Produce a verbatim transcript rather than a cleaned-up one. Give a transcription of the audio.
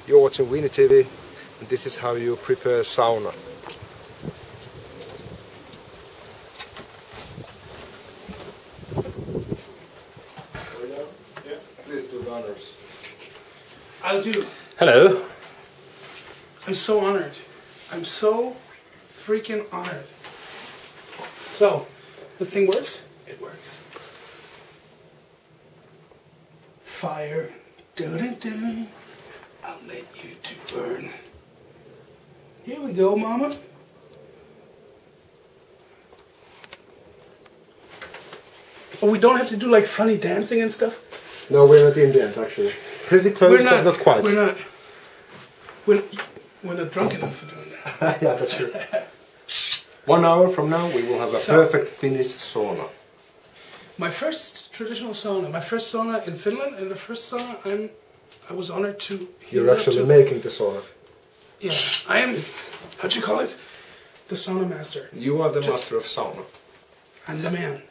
You're watching Weenie T V, and this is how you prepare sauna. Yeah, please do the honors. I'll do. Hello. I'm so honored. I'm so freaking honored. So, the thing works? It works. Fire. Do-do-do. I'll let you two burn. Here we go, mama. Oh, we don't have to do like funny dancing and stuff? No, we're not Indians actually. Pretty close, We're not, but not quite. We're not. We're, we're not drunk enough for doing that. Yeah, that's true. One hour from now, we will have a So- perfect Finnish sauna. My first traditional sauna, my first sauna in Finland, and the first sauna I'm, I was honored to. heat You're it up actually to. making the sauna. Yeah, I am. How'd you call it? The sauna master. You are the Just- master of sauna. I'm the man.